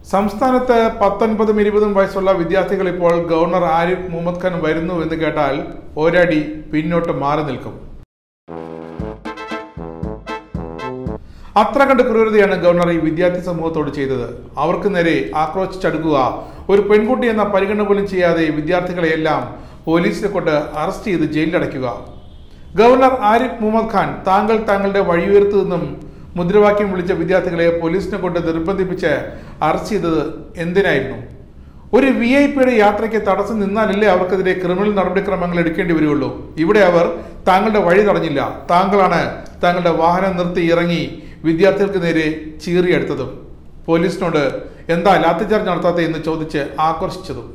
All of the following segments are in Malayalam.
സംസ്ഥാനത്ത് 19-20 വയസ്സുള്ള വിദ്യാർത്ഥികൾ ഇപ്പോൾ ഗവർണർ ആരിഫ് മുഹമ്മദ് ഖാൻ വരുന്നു എന്ന് കേട്ടാൽ ഒരടി പിന്നോട്ട് മാറി നിൽക്കും. അത്ര കണ്ട് ക്രൂരതയാണ് ഗവർണർ ഈ വിദ്യാർത്ഥി സമൂഹത്തോട് ചെയ്തത്. അവർക്ക് നേരെ ആക്രോശിച്ചടുക്കുക, ഒരു പെൺകുട്ടി എന്ന പരിഗണന പോലും ചെയ്യാതെ വിദ്യാർത്ഥികളെയെല്ലാം പോലീസിനെ കൊണ്ട് അറസ്റ്റ് ചെയ്ത് ജയിലിലടയ്ക്കുക. ഗവർണർ ആരിഫ് മുഹമ്മദ് ഖാൻ താങ്കളുടെ വഴിയുയർത്തു നിന്നും മുദ്രാവാക്യം വിളിച്ച വിദ്യാർത്ഥികളെ പോലീസിനെ കൊണ്ട് നിർബന്ധിപ്പിച്ച് അറസ്റ്റ് ചെയ്തത് എന്തിനായിരുന്നു? ഒരു VIP-യുടെ യാത്രയ്ക്ക് തടസ്സം നിന്നാലല്ലേ അവർക്കെതിരെ ക്രിമിനൽ നടപടിക്രമങ്ങൾ എടുക്കേണ്ടി വരികയുള്ളൂ. ഇവിടെ അവർ താങ്കളുടെ വഴി തടഞ്ഞില്ല. താങ്കളാണ് താങ്കളുടെ വാഹനം നിർത്തി ഇറങ്ങി വിദ്യാർത്ഥികൾക്ക് നേരെ ചീറിയെടുത്തതും പോലീസിനോട് എന്താ ലാത്തിചാർജ് നടത്താത്ത എന്ന് ചോദിച്ച് ആക്രോശിച്ചതും.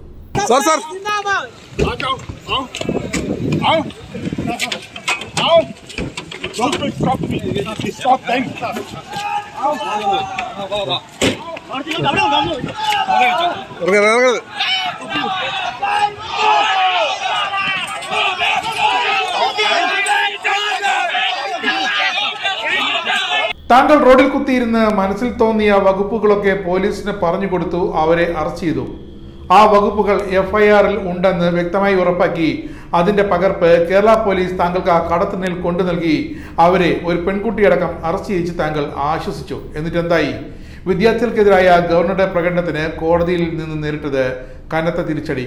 താങ്കൾ റോഡിൽ കുത്തിയിരുന്ന് മനസ്സിൽ തോന്നിയ വകുപ്പുകളൊക്കെ പോലീസിന് പറഞ്ഞു കൊടുത്തു, അവരെ അറസ്റ്റ് ചെയ്തു. ആ വകുപ്പുകൾ FIR-ൽ ഉണ്ടെന്ന് വ്യക്തമായി ഉറപ്പാക്കി അതിന്റെ പകർപ്പ് കേരള പോലീസ് താങ്കൾക്ക് ആ കടത്തിനിൽ കൊണ്ടു നൽകി അവരെ ഒരു പെൺകുട്ടിയടക്കം അറസ്റ്റ് ചെയ്യിച്ച് താങ്കൾ ആശ്വസിച്ചു. എന്നിട്ട് എന്തായി? വിദ്യാർത്ഥികൾക്കെതിരായ ഗവർണറുടെ പ്രകടനത്തിന് കോടതിയിൽ നിന്ന് നേരിട്ടത് കനത്ത തിരിച്ചടി.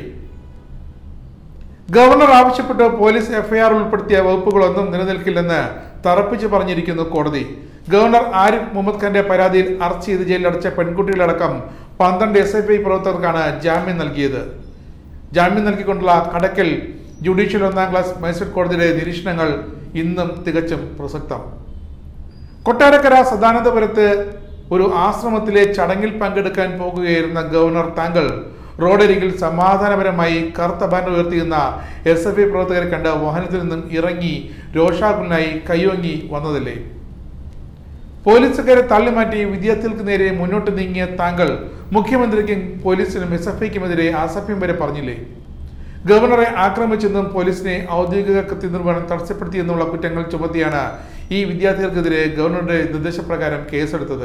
ഗവർണർ ആവശ്യപ്പെട്ട് പോലീസ് FIR ഉൾപ്പെടുത്തിയ വകുപ്പുകളൊന്നും നിലനിൽക്കില്ലെന്ന് തറപ്പിച്ച് പറഞ്ഞിരിക്കുന്നു കോടതി. ഗവർണർ ആരിഫ് മുഹമ്മദ് ഖാന്റെ പരാതിയിൽ അറസ്റ്റ് ചെയ്ത് ജയിലിലടച്ച പെൺകുട്ടികളടക്കം 12 SFI പ്രവർത്തകർക്കാണ് ജാമ്യം നൽകിയത്. ജാമ്യം നൽകിക്കൊണ്ടുള്ള കടക്കൽ ജുഡീഷ്യൽ 1ാം ക്ലാസ് മജിസ്ട്രേറ്റ് കോടതിയുടെ നിരീക്ഷണങ്ങൾ ഇന്നും തികച്ചും പ്രസക്തം. കൊട്ടാരക്കര സദാനന്ദപുരത്ത് ഒരു ആശ്രമത്തിലെ ചടങ്ങിൽ പങ്കെടുക്കാൻ പോകുകയായിരുന്ന ഗവർണർ താങ്കൾ റോഡരികിൽ സമാധാനപരമായി കറുത്ത ബാനർ ഉയർത്തിയിരുന്ന SFI പ്രവർത്തകരെ കണ്ട് വാഹനത്തിൽ നിന്നും ഇറങ്ങി രോഷാകുലനായി കൈയോങ്ങി വന്നതല്ലേ? പോലീസുകാരെ തള്ളിമാറ്റി വിദ്യാർത്ഥികൾക്ക് നേരെ മുന്നോട്ട് നീങ്ങിയ താങ്കൾ മുഖ്യമന്ത്രിക്കും പോലീസിനും SFIക്കുമെതിരെ അസഭ്യം വരെ പറഞ്ഞില്ലേ? ഗവർണറെ ആക്രമിച്ചെന്നും പോലീസിനെ ഔദ്യോഗിക കൃത്യനിർവഹണം തടസ്സപ്പെടുത്തിയെന്നുള്ള കുറ്റങ്ങൾ ചുമത്തിയാണ് ഈ വിദ്യാർത്ഥികൾക്കെതിരെ ഗവർണറുടെ നിർദ്ദേശപ്രകാരം കേസെടുത്തത്.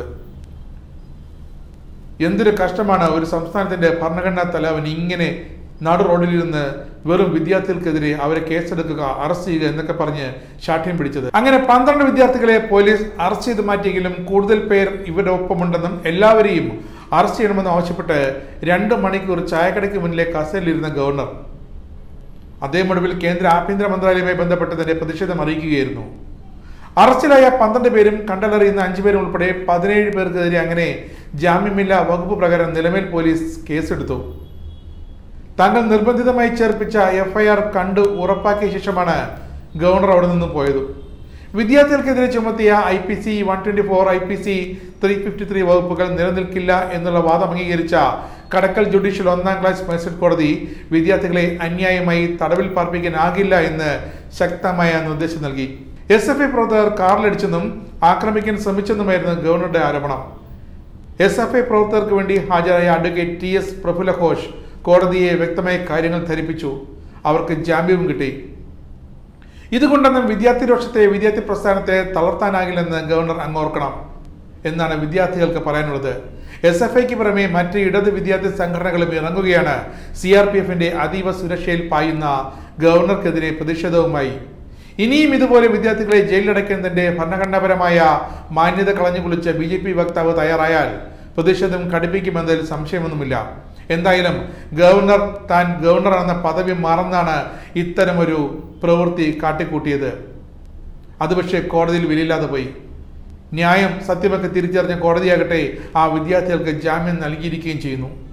എന്തൊരു കഷ്ടമാണ് ഒരു സംസ്ഥാനത്തിന്റെ ഭരണഘടനാ തലവൻ ഇങ്ങനെ നാട് റോഡിലിരുന്ന് വെറും വിദ്യാർത്ഥികൾക്കെതിരെ അവരെ കേസെടുക്കുക, അറസ്റ്റ് ചെയ്യുക എന്നൊക്കെ പറഞ്ഞ് ശാഠ്യം പിടിച്ചത്. അങ്ങനെ 12 വിദ്യാർത്ഥികളെ പോലീസ് അറസ്റ്റ് ചെയ്ത് മാറ്റിയെങ്കിലും കൂടുതൽ പേർ ഇവരുടെ ഒപ്പമുണ്ടെന്നും എല്ലാവരെയും അറസ്റ്റ് ചെയ്യണമെന്നും ആവശ്യപ്പെട്ട് 2 മണിക്കൂർ ചായക്കടയ്ക്ക് മുന്നിലെ കസേരയിലിരുന്ന ഗവർണർ അദ്ദേഹം ഒടുവിൽ കേന്ദ്ര ആഭ്യന്തര മന്ത്രാലയവുമായി ബന്ധപ്പെട്ടതിന്റെ പ്രതിഷേധം അറിയിക്കുകയായിരുന്നു. അറസ്റ്റിലായ 12 പേരും കണ്ടലറിയുന്ന 5 പേരും ഉൾപ്പെടെ 17 പേർക്കെതിരെ അങ്ങനെ ജാമ്യമില്ലാ വകുപ്പ് പ്രകാരം നിലമേൽ പോലീസ് കേസെടുത്തു. താങ്കൾ നിർബന്ധിതമായി ചേർപ്പിച്ച FIR കണ്ടു ഉറപ്പാക്കിയ ശേഷമാണ് ഗവർണർ അവിടെ നിന്നും പോയത്. വിദ്യാർത്ഥികൾക്കെതിരെ ചുമത്തിയ IPC 124, IPC 353 വകുപ്പുകൾ നിലനിൽക്കില്ല എന്നുള്ള വാദം അംഗീകരിച്ച കടക്കൽ ജുഡീഷ്യൽ 1ാം ക്ലാസ് മജിസ്ട്രേറ്റ് കോടതി വിദ്യാർത്ഥികളെ അന്യായമായി തടവിൽ പാർപ്പിക്കാനാകില്ല എന്ന് ശക്തമായ നിർദ്ദേശം നൽകി. SFI പ്രവർത്തകർ കാറിലടിച്ചെന്നും ആക്രമിക്കാൻ ശ്രമിച്ചെന്നുമായിരുന്നു ഗവർണറുടെ ആരോപണം. SFI പ്രവർത്തകർക്ക് വേണ്ടി ഹാജരായ അഡ്വക്കേറ്റ് TS പ്രഫുല്ല ഘോഷ് കോടതിയെ വ്യക്തമായ കാര്യങ്ങൾ ധരിപ്പിച്ചു. അവർക്ക് ജാമ്യവും കിട്ടി. ഇതുകൊണ്ടൊന്നും വിദ്യാർത്ഥി പ്രസ്ഥാനത്തെ തളർത്താനാകില്ലെന്ന് ഗവർണർ അങ്ങോർക്കണം എന്നാണ് വിദ്യാർത്ഥികൾക്ക് പറയാനുള്ളത്. SFIക്ക് പുറമെ മറ്റ് ഇടത് വിദ്യാർത്ഥി സംഘടനകളും ഇറങ്ങുകയാണ് CRPFന്റെ അതീവ സുരക്ഷയിൽ പായുന്ന ഗവർണർക്കെതിരെ പ്രതിഷേധവുമായി. ഇനിയും ഇതുപോലെ വിദ്യാർത്ഥികളെ ജയിലിലടയ്ക്കുന്നതിന്റെ ഭരണഘടനാപരമായ മാന്യത കളഞ്ഞുകുളിച്ച് BJP വക്താവ് തയ്യാറായാൽ പ്രതിഷേധം കടുപ്പിക്കുമെന്നതിൽ സംശയമൊന്നുമില്ല. എന്തായാലും താൻ ഗവർണറാണെന്ന പദവി മറന്നാണ് ഇത്തരമൊരു പ്രവൃത്തി കാട്ടിക്കൂട്ടിയത്. അത് പക്ഷേ കോടതിയിൽ വിലയില്ലാതെ പോയി. ന്യായം സത്യമൊക്കെ തിരിച്ചറിഞ്ഞ കോടതിയാകട്ടെ ആ വിദ്യാർത്ഥികൾക്ക് ജാമ്യം നൽകിയിരിക്കുകയും ചെയ്യുന്നു.